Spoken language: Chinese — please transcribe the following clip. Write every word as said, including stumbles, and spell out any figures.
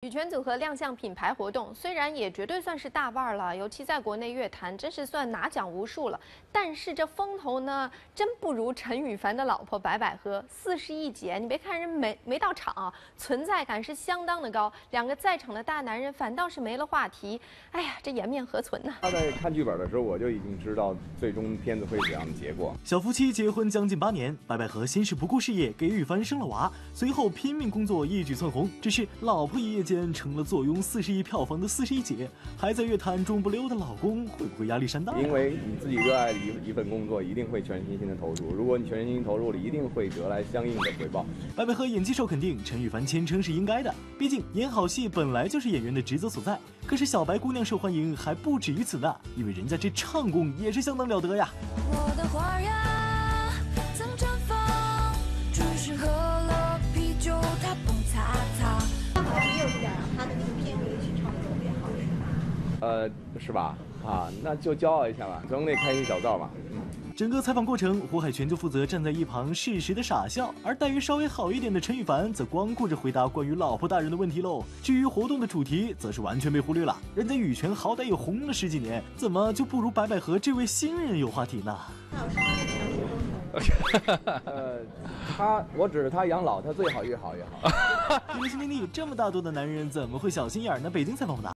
羽泉组合亮相品牌活动，虽然也绝对算是大腕了，尤其在国内乐坛真是算拿奖无数了。但是这风头呢，真不如陈羽凡的老婆白百合。四十一姐，你别看人没没到场啊，存在感是相当的高。两个在场的大男人反倒是没了话题。哎呀，这颜面何存呢？ 他在看剧本的时候，我就已经知道最终片子会怎样的结果。 小夫妻结婚将近八年，白百合先是不顾事业给羽凡生了娃，随后拼命工作，一举窜红。只是老婆一夜间成了坐拥四十亿票房的四十一姐，还在乐坛中不溜的老公会不会压力山大？ 因为你自己热爱的一一份工作，一定会全身心的投入。如果你全身心投入了，一定会得来相应的回报。 白百合演技受肯定，陈羽凡谦称是应该的，毕竟演好戏本来就是演员的职责所在。可是小白姑娘受欢迎还不止于此呢，因为人家这唱功也是相当了得呀。 我的花呀曾绽放，只是喝了啤酒它蹦擦擦。 还是又是点他的那个片尾曲唱的特别好，是吧？ 呃，是吧？啊，那就骄傲一下吧，总得开心小灶吧。嗯。 整个采访过程，胡海泉就负责站在一旁适时的傻笑，而待遇稍微好一点的陈羽凡则光顾着回答关于老婆大人的问题喽。至于活动的主题，则是完全被忽略了。人家羽泉好歹也红了十几年，怎么就不如白百合这位新人有话题呢？ 那有什么呃，他，我指着他养老，他最好越好越好。 因为心里有这么大度的男人，怎么会小心眼呢？北京采访的。